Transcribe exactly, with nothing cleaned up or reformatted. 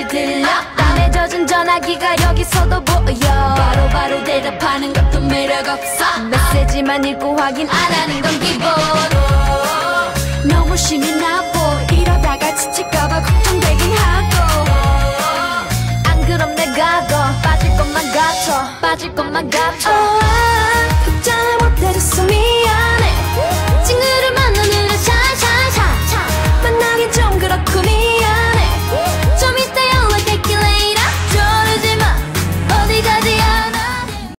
어디 들려 땀에 젖은 전화기가 여기서도 보여 바로바로 바로 대답하는 것도 매력 없어 메시지만 읽고 확인 안 하는 건 기본 너무 심이 나보 이러다가 지칠까봐 걱정되긴 하고 안 그럼 내가 더 빠질 것만 같아 빠질 것만 같아 oh,